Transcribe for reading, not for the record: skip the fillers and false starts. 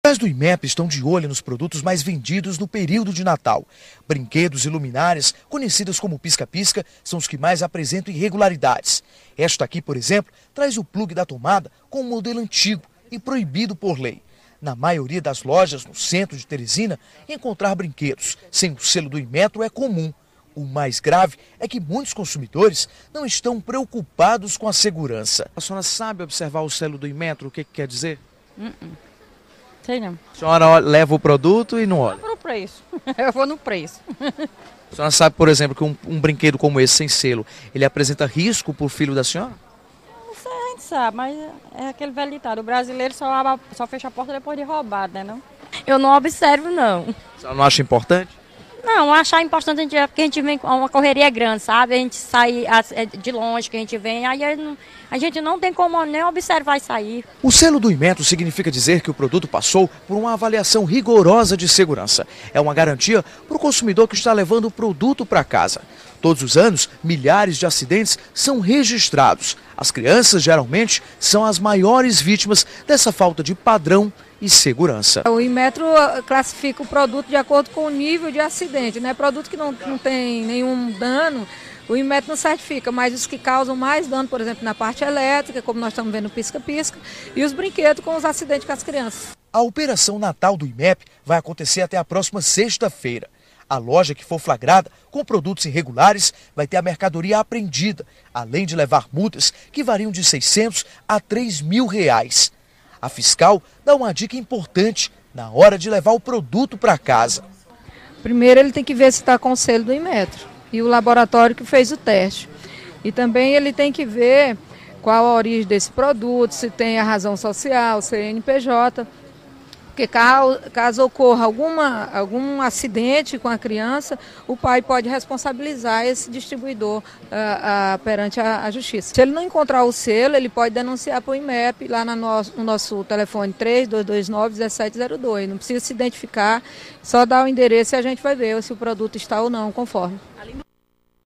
Os do IMEP estão de olho nos produtos mais vendidos no período de Natal. Brinquedos e luminárias, conhecidas como pisca-pisca, são os que mais apresentam irregularidades. Esta aqui, por exemplo, traz o plugue da tomada com um modelo antigo e proibido por lei. Na maioria das lojas no centro de Teresina, encontrar brinquedos sem o selo do Inmetro é comum. O mais grave é que muitos consumidores não estão preocupados com a segurança. A senhora sabe observar o selo do Inmetro, o que quer dizer? Sei não. A senhora leva o produto e não olha? Eu vou no preço. Eu vou no preço. A senhora sabe, por exemplo, que um brinquedo como esse, sem selo, ele apresenta risco para o filho da senhora? Isso a gente sabe, mas é aquele velho ditado. O brasileiro só fecha a porta depois de roubado, né não? Eu não observo, não. A senhora não acha importante? Não, achar importante porque a gente vem com uma correria grande, sabe? A gente sai de longe que a gente vem, aí a gente não tem como nem observar isso aí. O selo do Inmetro significa dizer que o produto passou por uma avaliação rigorosa de segurança. É uma garantia para o consumidor que está levando o produto para casa. Todos os anos, milhares de acidentes são registrados. As crianças, geralmente, são as maiores vítimas dessa falta de padrão e segurança. O Inmetro classifica o produto de acordo com o nível de acidente, né? Produto que não tem nenhum dano, o Inmetro não certifica, mas os que causam mais dano, por exemplo, na parte elétrica, como nós estamos vendo no pisca-pisca, e os brinquedos com os acidentes com as crianças. A Operação Natal do IMEP vai acontecer até a próxima sexta-feira. A loja que for flagrada com produtos irregulares vai ter a mercadoria apreendida, além de levar multas que variam de R$600 a R$3.000. A fiscal dá uma dica importante na hora de levar o produto para casa. Primeiro ele tem que ver se está com o selo do Inmetro e o laboratório que fez o teste. E também ele tem que ver qual a origem desse produto, se tem a razão social, CNPJ. Porque caso ocorra algum acidente com a criança, o pai pode responsabilizar esse distribuidor perante a justiça. Se ele não encontrar o selo, ele pode denunciar para o IMEP lá no nosso telefone 3229-1702. Não precisa se identificar, só dar o endereço e a gente vai ver se o produto está ou não conforme.